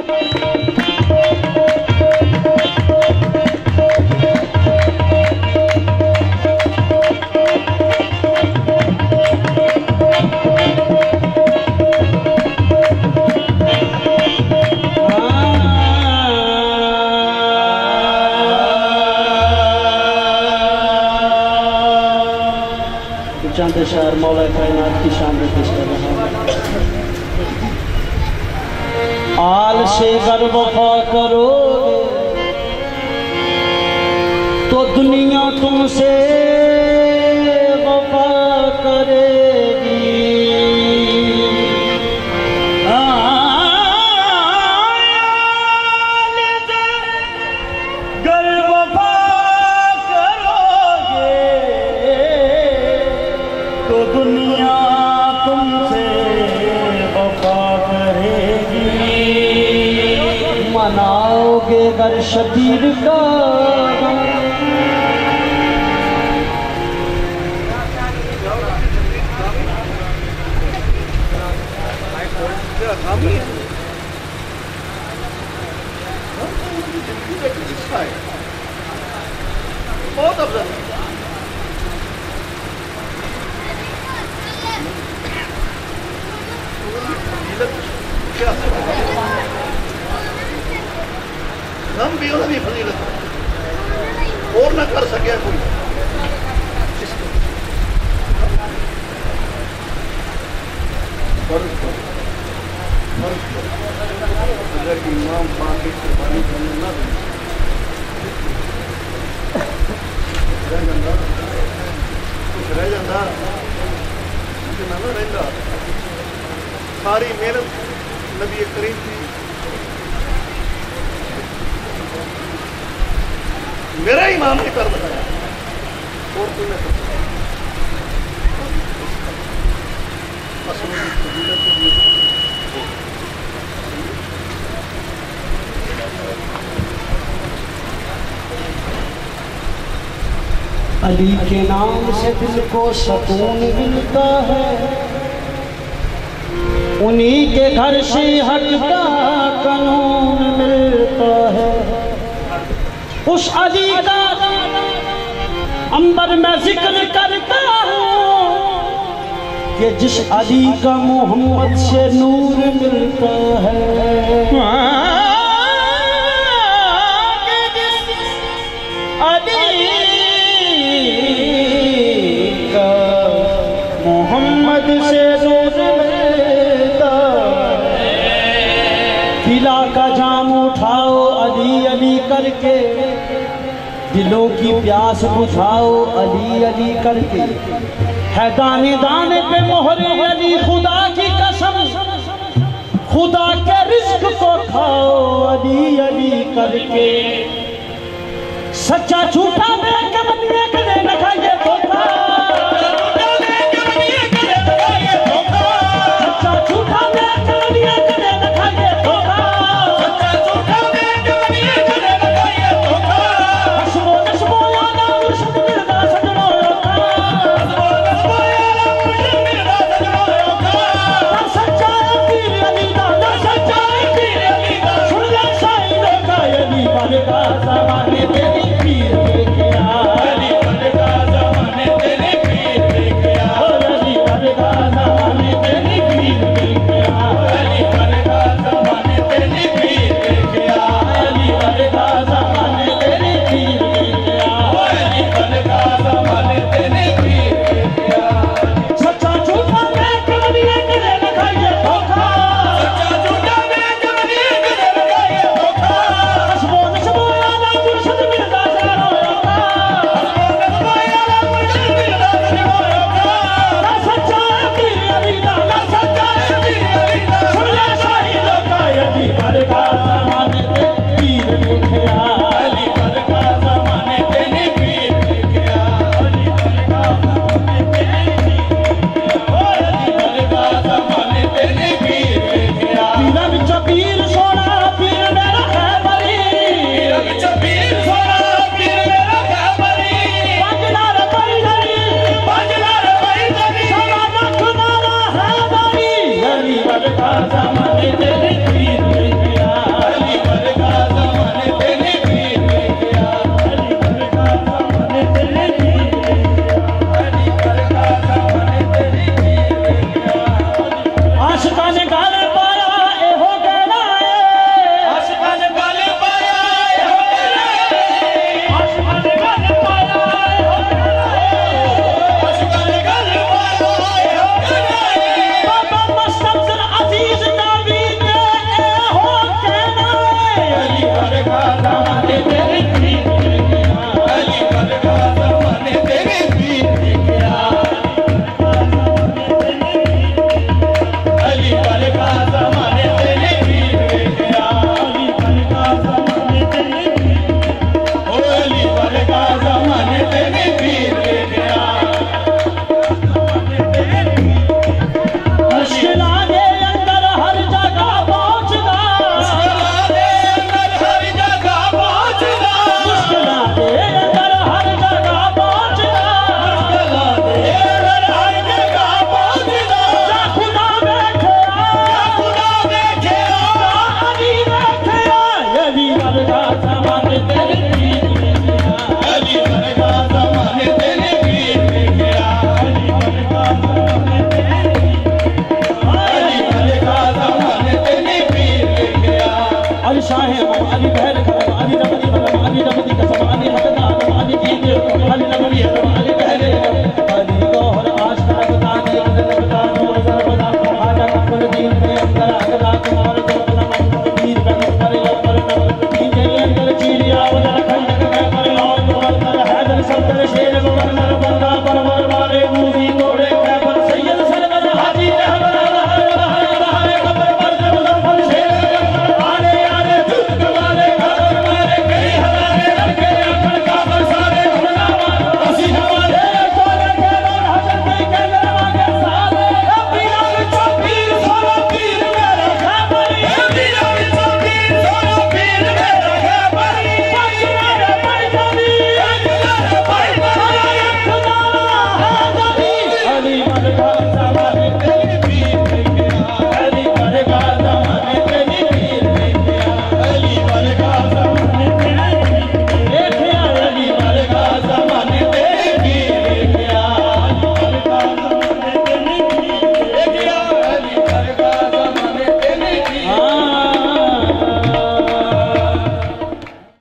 शहर मौला कायनात की शान में पेश कर रहा हूं। आल से गर वफा करोगे तो दुनिया तुमसे वफा करेगी। गर वफा तो दुनिया तुमसे वफा करेगी। मनाओगे गर शबीर का बहुत अफजल हम भी उन्हें भी फजीलत और न कर सके कोई। अगर इमाम पाक की कुर्बानी करने ना दे कुछ रह जाता ना रहता। सारी मेहनत नबी करीम की मेरा इमाम ने कर बताया और तूने अली के नाम से दिल को सुकून मिलता है। उन्हीं के घर से हक का कानून मिलता है। उस अली का अंबर में जिक्र करता हूँ कि जिस अली का मोहम्मद से नूर मिलता है। अली का मोहम्मद से नूर मिलता है। दिला का जाम उठाओ अली अली करके, दिलों की प्यास बुझाओ अली अली करके। है दाने दाने पे मोहरे अली खुदा की कसम, खुदा के रिज्क को खाओ अली अली करके। सच्चा झूठा में कमनिया करे न खाइए धोखा। सच्चा झूठा में कमनिया करे न खाइए धोखा। जमाने तेरी पीर लेके आ, अली का जमाने तेरी चाहे हमारी